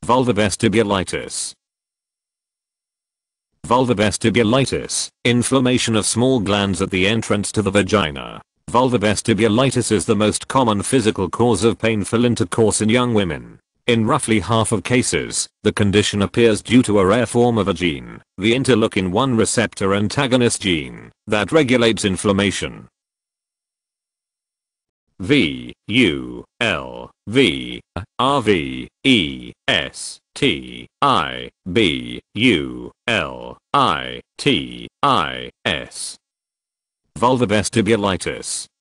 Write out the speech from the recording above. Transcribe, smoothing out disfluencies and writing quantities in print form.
Vulvar vestibulitis. Vulvar vestibulitis, inflammation of small glands at the entrance to the vagina. Vulvar vestibulitis is the most common physical cause of painful intercourse in young women. In roughly half of cases, the condition appears due to a rare form of a gene, the interleukin-1 receptor antagonist gene, that regulates inflammation. Vulvarvestibulitis. Vulvar vestibulitis.